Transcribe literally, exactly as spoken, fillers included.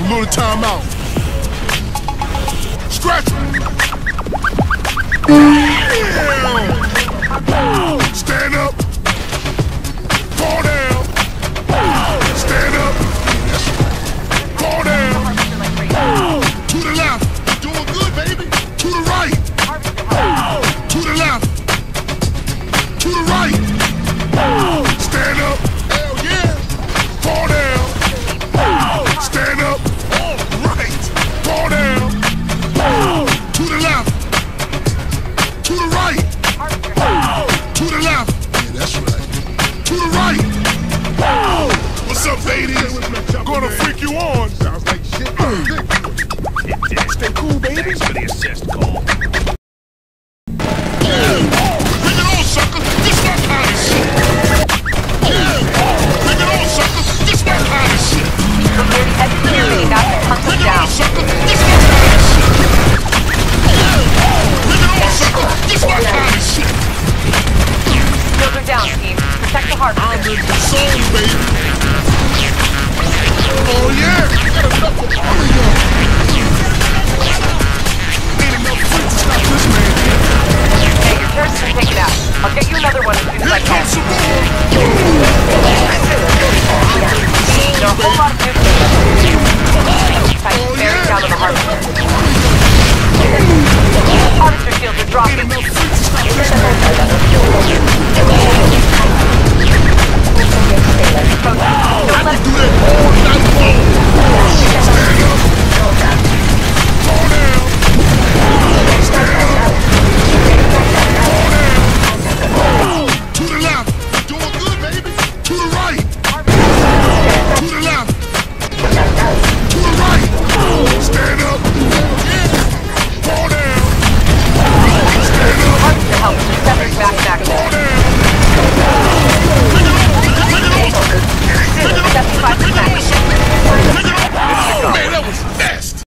Little timeout. Scratch. Damn. Stand up. Fall down. Stand up. Fall down. To the left. Doing good, baby. To the right. To the left. To the right. Stand up. Hell yeah. Fall down. Stand up. All right. Fall down. To the left. To the right. To the left. Yeah, that's right. To the right. What's up, ladies? Gonna freak you on. Sounds like shit. Stay cool, baby. Thanks for the assist, Cole.